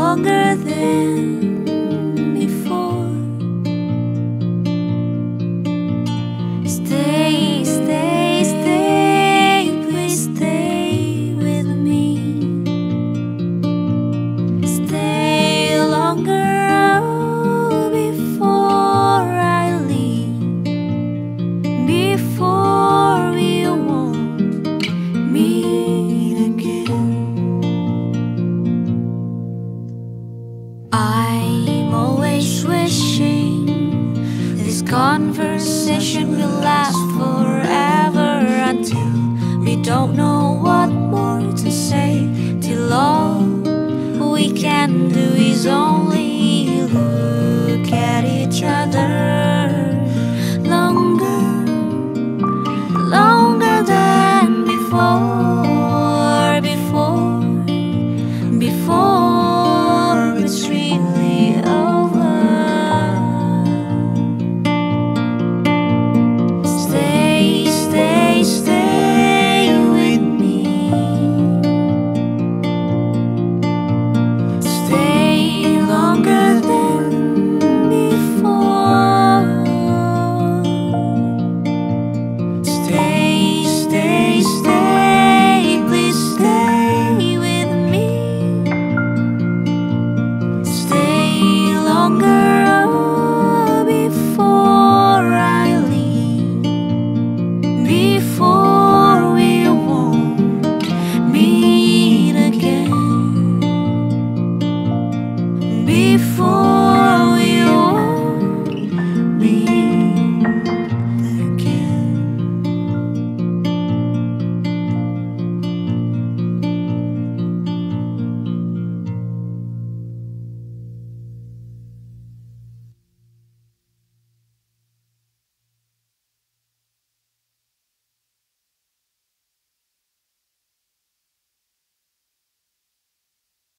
longer than before. Stay, stay, stay, please stay with me. Stay longer before I leave, before we won't meet again. I'm always wishing this conversation will last forever, until we don't know what more to say, till all we can do is only